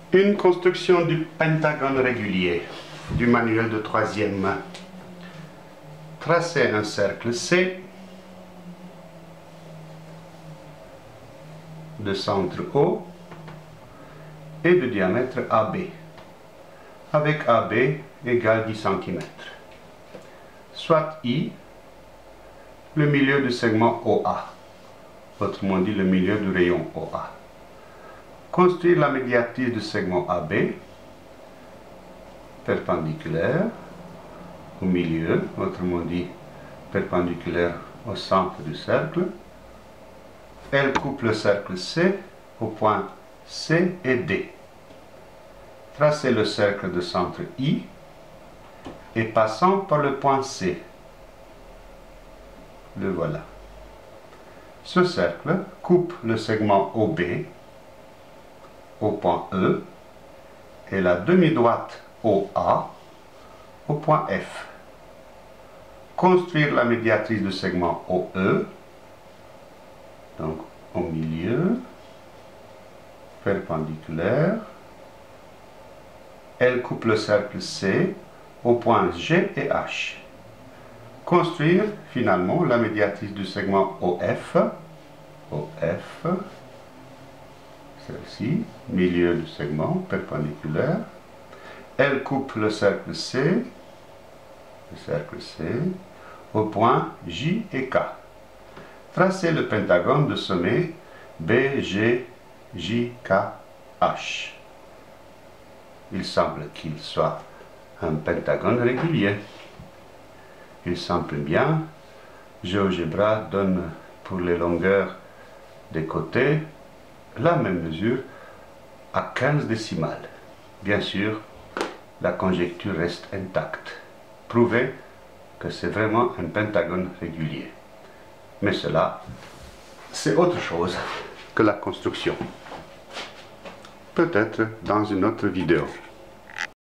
Une construction du pentagone régulier du manuel de 3e. Tracez un cercle C de centre O et de diamètre AB, avec AB égale 10 cm. Soit I, le milieu du segment OA, autrement dit le milieu du rayon OA. Construire la médiatrice du segment AB, perpendiculaire au milieu, autrement dit perpendiculaire au centre du cercle. Elle coupe le cercle C au point C et D. Tracez le cercle de centre I et passant par le point C. Le voilà. Ce cercle coupe le segment OB au point E et la demi-droite OA au point F. Construire la médiatrice du segment OE, donc au milieu, perpendiculaire. Elle coupe le cercle C au point G et H. Construire finalement la médiatrice du segment OF, celle-ci, milieu du segment perpendiculaire. Elle coupe le cercle C au point J et K. Tracez le pentagone de sommet BGJKH. Il semble qu'il soit un pentagone régulier. Il semble bien. GeoGebra donne pour les longueurs des côtés la même mesure à 15 décimales. Bien sûr, la conjecture reste intacte. Prouvez que c'est vraiment un pentagone régulier. Mais cela, c'est autre chose que la construction. Peut-être dans une autre vidéo.